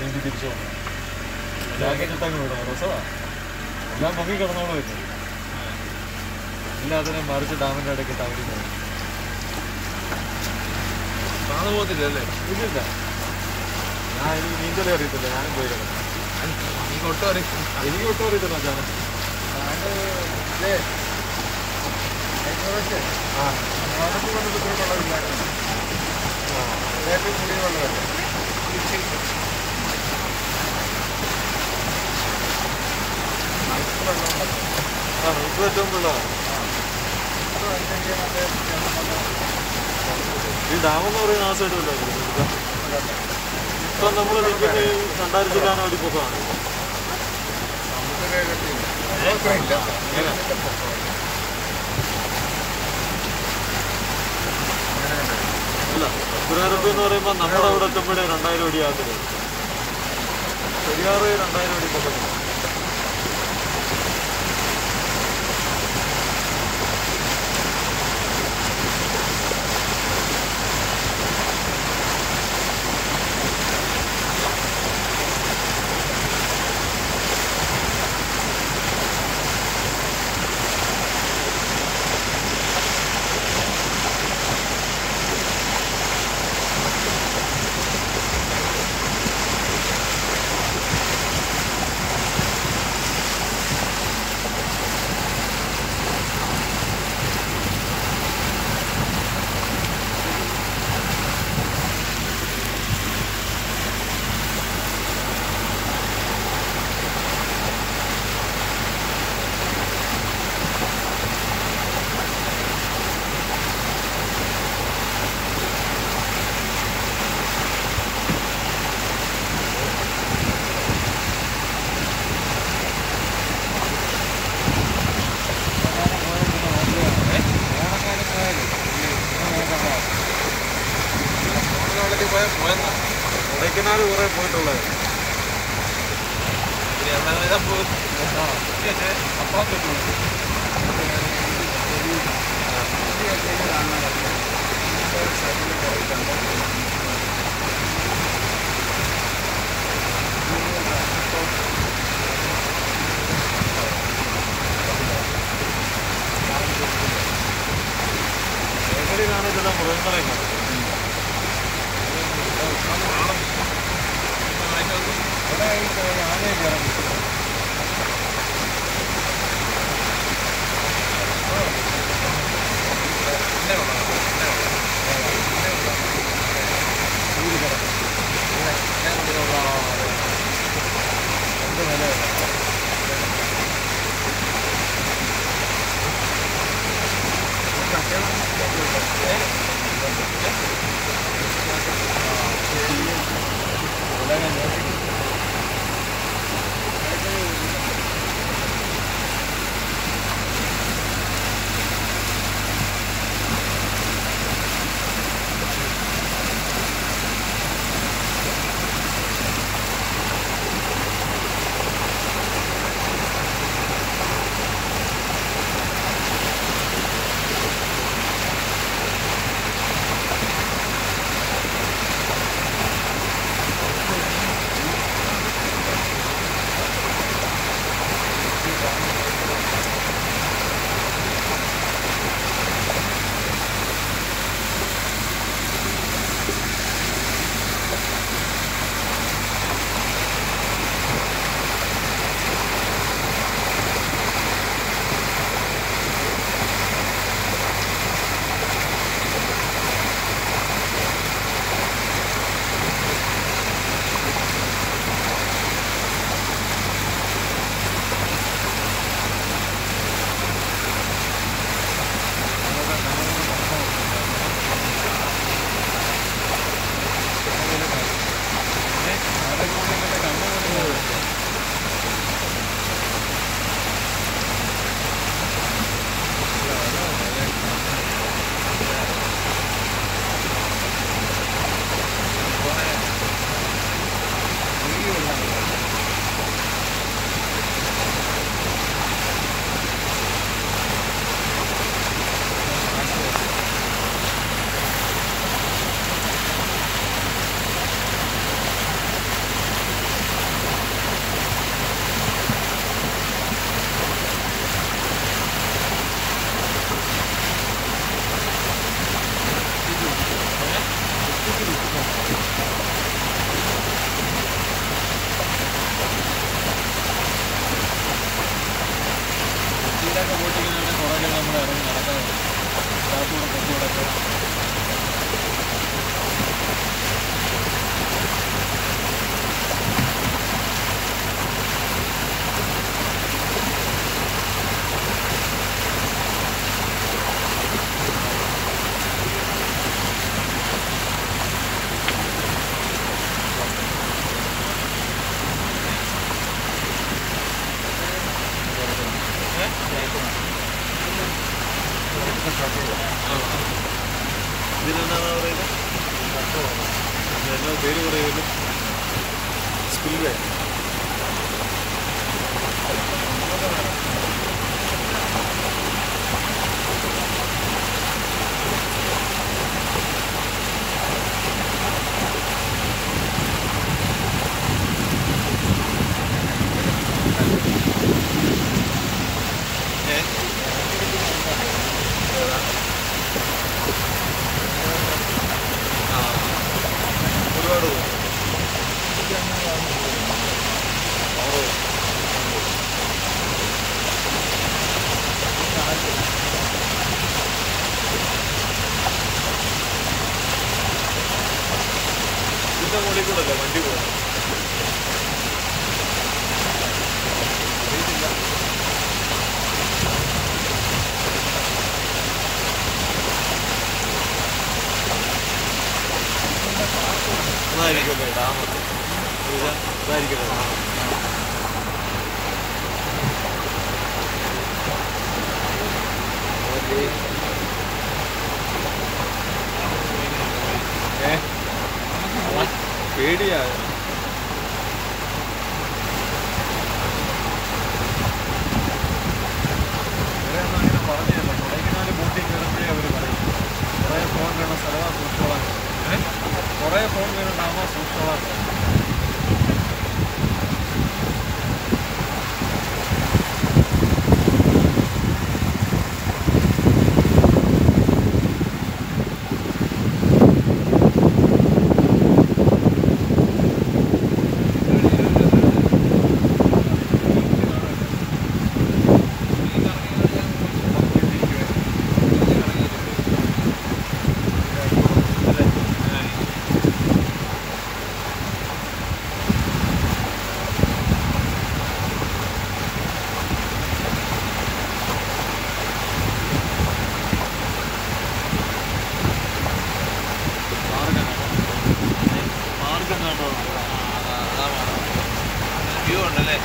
നീന്തി തിരിച്ചു വന്നു. ജാക്കറ്റ് ഇട്ടങ്ങ് വിടാം, രസമാണ്. എല്ലാം പൊങ്ങി കിടന്നോളൂ വെച്ചു. എല്ലാത്തിനെയും മറിച്ച് ഡാമിൻ്റെ ഇടയ്ക്ക് തവരുന്നത്. പോകത്തില്ലല്ലേ? ഇല്ലില്ല, ഞാൻ എനിക്ക് നീന്തലേ അറിയത്തില്ല, ഞാനും പോയി കിടന്നു. എനിക്ക് ഒട്ടും അറിയത്തില്ല ഞാൻ. ഏറ്റവും പിള്ളേർ ഈ ഡാമെന്ന് പറയുന്ന ആ സൈഡ് വല്ല ഇപ്പം നമ്മൾ നിൽക്കുന്ന 2000 ജില്ലാന വെടിപ്പൊക്കമാണ്. അല്ല, തിരുവനന്തപുരം എന്ന് പറയുമ്പോൾ നമ്മുടെ അവിടെ എത്തുമ്പോഴേ 2000 അടിയാകത്തില്ല. പെരിയാറ് 2000 അടി പൊക്കത്തില്ല. കൊടൈക്കനാൽ കുറേ പോയിട്ടുള്ളത്. മേഖലയിലാണെങ്കിലുള്ള മൃഗങ്ങളെ കാണും. ആനയൊക്കെ ഇറങ്ങി ഇതിനെന്താണ് പറയുന്നത്? എന്നാ പേര് പറയുമല്ലോ, സ്പിൽവേ. ഒരുപാട് ഇതിന്റെ മുകളിൽ കൂടെ അല്ലേ വണ്ടി പോകുന്നത്? അതായിരിക്കുമല്ലേ ഡാം? ഇതായിരിക്കല്ലേ ഡാം? പേടിയാ. അങ്ങനെ പറഞ്ഞില്ല. കൊടൈക്കനാല് ബോട്ടിൽ കയറുമ്പോഴേ അവർ പറയും കുറേ ഫോൺ വേണം, സ്ഥലമാ സൂക്ഷിച്ചോളാൻ. കുറേ ഫോൺ വേണം, ഡാമാ സൂക്ഷിച്ചോളാൻ. വ്യൂ ഉണ്ടല്ലേ?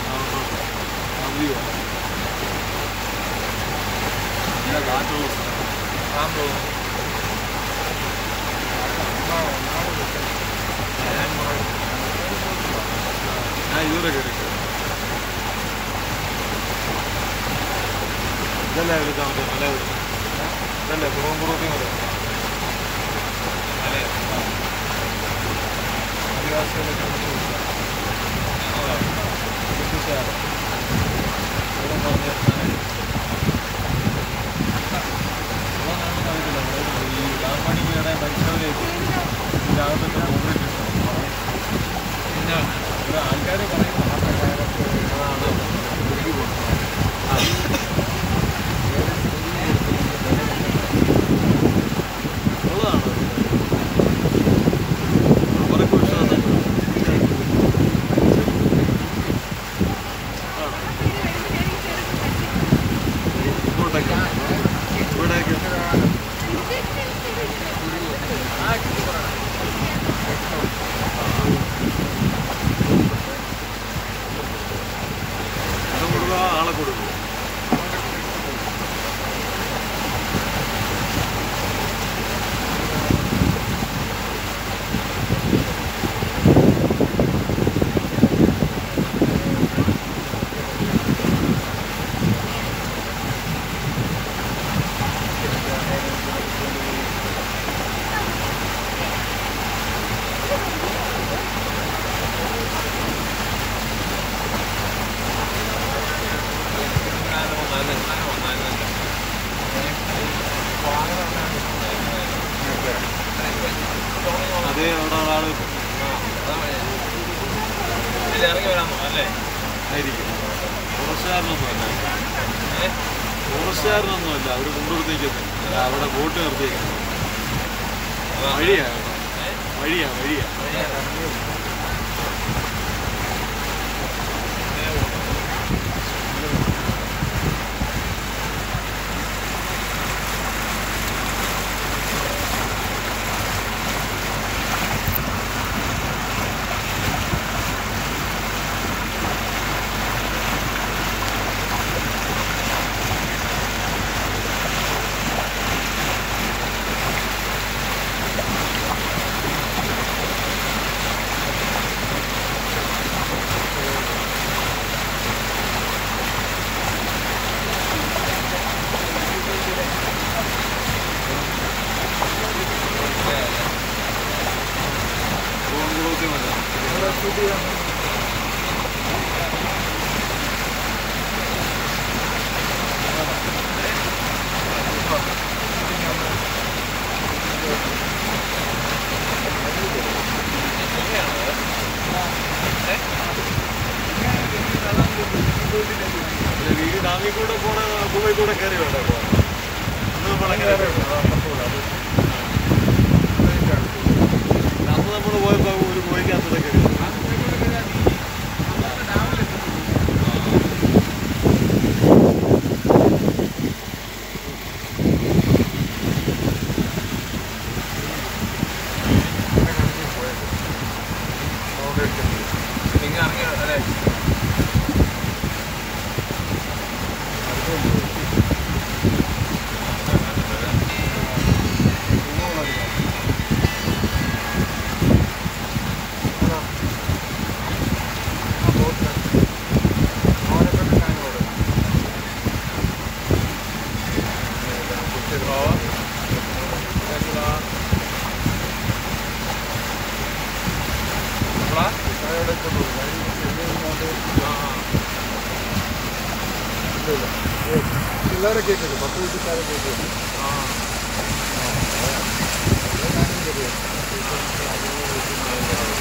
കാറ്റുള്ള ഞാൻ ഇതുവരെ കയറിയിട്ട് ഇതല്ലേ എടുക്കാൻ പറ്റും. മല ഇതല്ലേ പുറംപുറത്തി മല. ആദിവാസികളൊക്കെ ഈ ഡാം പണിക്കിടെ പരിശോധനയ്ക്ക് ഇതിനകത്തൊക്കെ കോൺക്രീറ്റ് പിന്നെ ആൾക്കാർ പറയുന്നത് ആളെ കൊടുക്കും. അതേ അവിടെ ഒരാള് ഇറങ്ങി വരാമോ? അല്ലേ ആയിരിക്കും. കുറച്ചുകാരനൊന്നും അല്ല. ഫോറസ്റ്റുകാരനൊന്നുമല്ല, അവർ കൊണ്ടുകൊടുത്തേക്കുന്നത് അവിടെ ബോട്ട് നിർത്തിയേക്കുന്നത്. വഴിയാണ് വഴിയാ ഈ ഡാമിൽ കൂടെ പോണ ഗുഹയിൽ കൂടെ കയറി വേണ്ട പോകാൻ. അന്ന് നമ്മൾ പോയപ്പോൾ ഒരു ഗുഹയ്ക്കകത്തൂടെ കയറി. പിള്ളേരെ കേൾക്കുന്നു, 10 വീട്ടുകാരെ കേൾക്കുന്നു. ആ